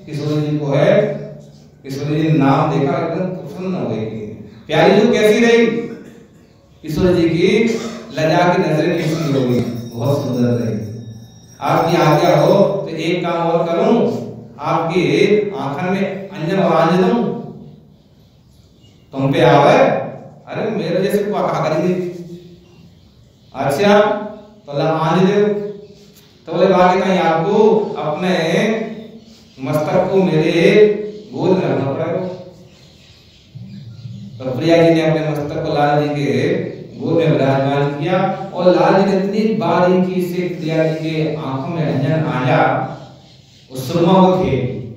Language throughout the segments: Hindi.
किशोरी जी को है। किशोरी जी नाम देखा एकदम प्रसन्न हो गई। प्यारी जी कैसी रही? किशोरी जी की लजा की नजरें नीची हो गई, बहुत सुंदर रही। आपकी आज्ञा हो तो एक काम और करूं, आपकी आंखन में अंजन और आंज दूं, तुम पे आवे। अरे मेरे जैसे को कहा करेंगे। अच्छा तो आंज दे। तो बोले बाकी कहीं आपको अपने मस्तक को मेरे गोद में रखना पड़ेगा। तो प्रिया जी ने अपने मस्तक को लाल जी के गोद में विराजमान किया और लाल जी ने इतनी बारीकी से प्रिया जी के आंखों में अंजन आया, उस सुरमा को थे।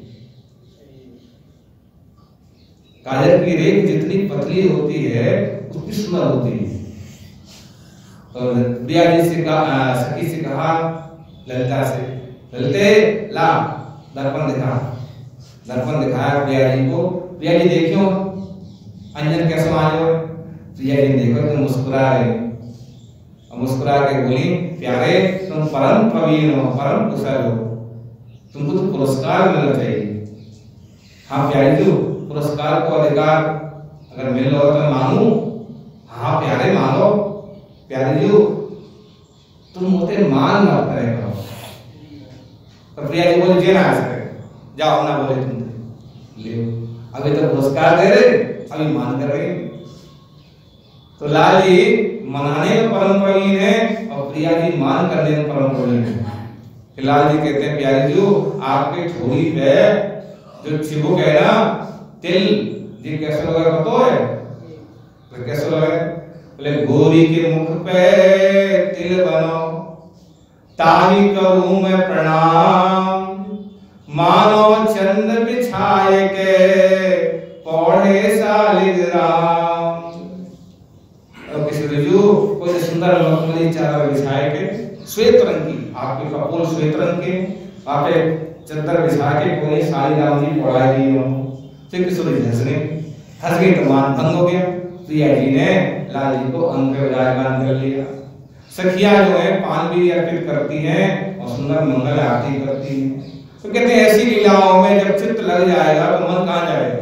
काजल की रेख जितनी पतली होती है उतनी सुंदर होती है। तो प्रिया जी से कहा, सखी से कहा ललिता से, ललिते ला दर्पण दिखा। दर्पण दिखाया प्रिया जी को। प्रिया जी देखियो अंजन कैसे आयो। प्रिया जी देखो तुम मुस्कुरा रहे, मुस्कुरा के बोली प्यारे तुम परम प्रवीण हो, परम कुशल हो, तुमको तो पुरस्कार मिलना चाहिए। हाँ प्यारे जी पुरस्कार को अधिकार अगर मिल रहा हो तो मांगू। हाँ प्यारे मांगो। प्यारे जी तुम मुझे मान मत करे करो। तो प्रिया जी बोले जे ना जाओ ना बोले तुम ले अभी तो पुरस्कार दे रहे, अभी मान कर रहे। तो लाल जी मनाने में परम प्रवीण है और प्रिया जी मान करने में परम प्रवीण है। लाल जी कहते हैं प्यारी जी आपके ठोड़ी पे जो चिबुक है ना तिल जी कैसे लगा पता है? तो कैसे लगा? बोले गोरी के मुख पे तिल बनो ताही करूं मैं प्रणाम, मानो चंद बिछाए के पौड़े शालिग्राम। और किशोरी जी कोई सुंदर मखमली चादर बिछाए के श्वेत रंग की, आपके कपूर श्वेत रंग के आपे चादर बिछा के कोई शालिग्राम जी पौड़ाई दी हो। तो किशोरी जी हंस गई तो मान भंग हो गया। प्रिया जी ने लाल जी को अंग पे विराजमान कर लिया। सखियां जो है पान भी अर्पित करती हैं और सुंदर मंगल आरती करती हैं। तो कहते हैं ऐसी लीलाओं में जब चित्त लग जाएगा तो मन कहां जाएगा?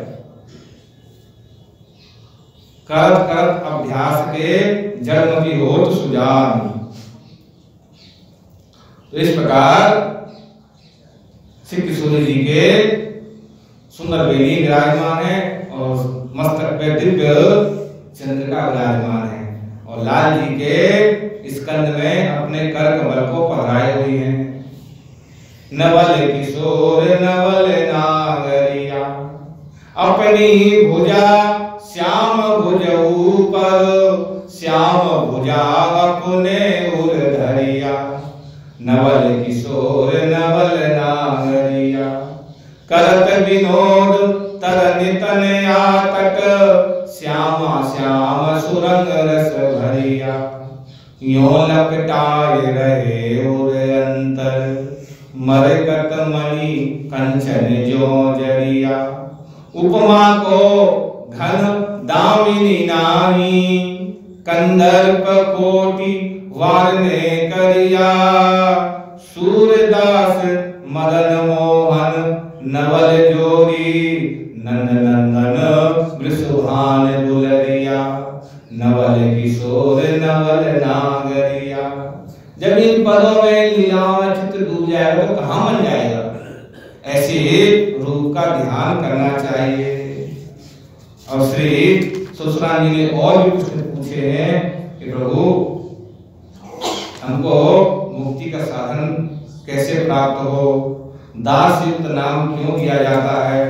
करत करत अभ्यास के जन्म की होत सुजान। तो इस प्रकार श्री किशोरी जी के सुंदर बेनी विराजमान है और मस्तक पे दिव्य चंद्रिका विराजमान है और लाल जी के स्कंद में अपने कर कमल को पधराए हुई हैं। नवल किशोर नवल नागरिया अपनी भुजा श्याम भुज ऊपर, श्याम भुजा अपने उर धरिया। नवल किशोर नवल नागरिया करत विनोद तरन तन आतक, श्यामा श्याम सुरंग रस भरिया। यो लपटाए रहे उर अंतर, मरकत मणि कंचन जो जरिया। उपमा को घन दामिनी नाही, कंदर्प कोटि वारने करिया। सूरदास मदन मोहन नवल जोरी, नंद नंदन वृषभान दुलरिया। नवल किशोर नवल नागरिया। जब इन पदों में लीलाओं में चित्त डूब जाएगा तो कहां मन जाएगा? ऐसे रूप का ध्यान करना चाहिए। और श्री सुश्रान जी ने और भी कुछ पूछे हैं कि प्रभु हमको मुक्ति का साधन कैसे प्राप्त हो, दास युक्त नाम क्यों दिया जाता है,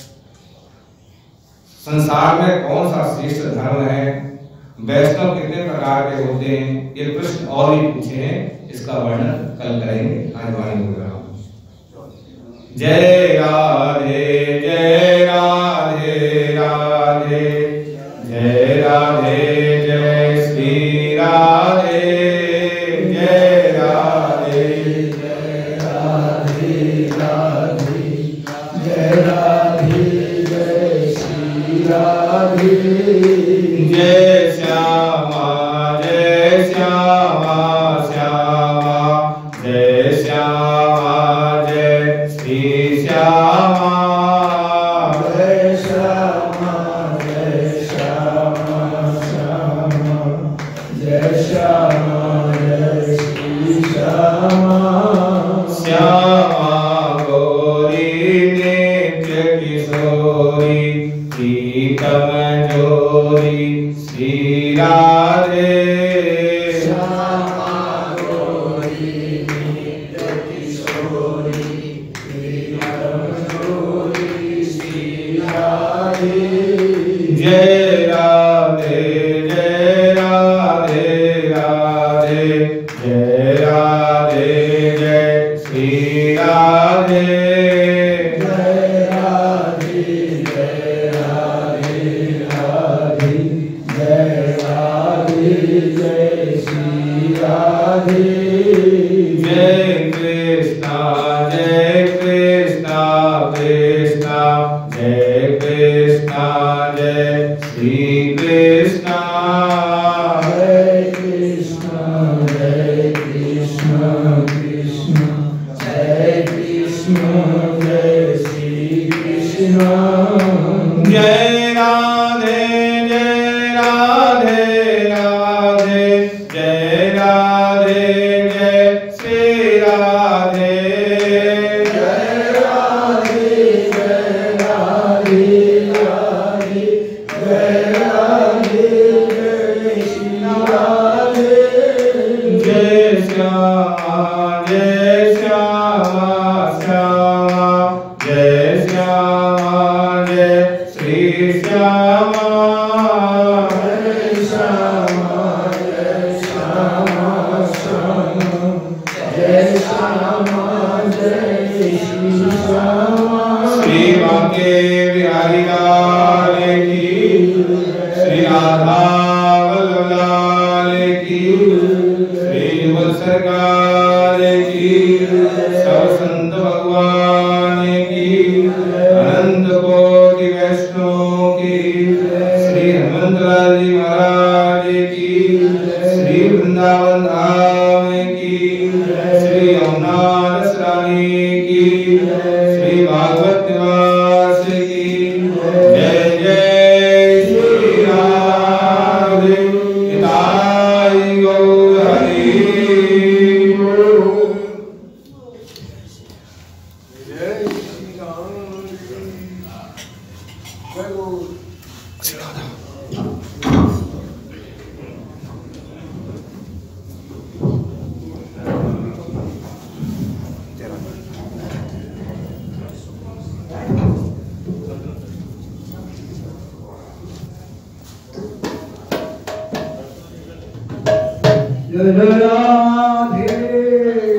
संसार में कौन सा श्रेष्ठ धर्म है, वैष्णव कितने प्रकार के होते हैं, ये प्रश्न और भी पूछे हैं। इसका वर्णन कल करेंगे। आज वाणी प्रोग्राम। जय राधे जय राधे राधे, जय राधे जय श्री राधे, जय राधे जय राधे राधे, जय राधे जय श्री राधे। जय श्यामा जय श्यामा श्यामा, जय श्यामा जय श्री श्यामा। नित्य किशोरी प्रीतम जोरी श्री राधे जय राधे जय राधे राधे जय राधे जय श्री राधे जय राधे जय राधे राधे जय राधे जय श्री राधे जय कृष्णा कृष्णा कृष्णा जय कृष्णा जय श्री कृष्णा जय कृष्णा कृष्णा जय कृष्णा जय श्री कृष्णा जय राधे जय राधे राधे जय राधे जय श्री राधे जय राधे जय राधे राधे जय राधे जय श्री राधे जय श्यामा श्यामा जय श्यामा जय श्री श्यामा जय श्यामा श्यामा जय श्यामा जय श्री श्यामा श्री बांके बिहारी लाल की श्री राधा वल्लभ लाल की श्री युगल सरकार की सब संत भगवान की अनंत कोटि वैष्णव की श्री हनुमंतलाल जी महाराज की श्री वृंदावन धाम की श्री यमुना रानी की श्री भागवत निवास की जय जय श्री राधे निताई गौर हरि जय श्री राम जय गौर जय राधे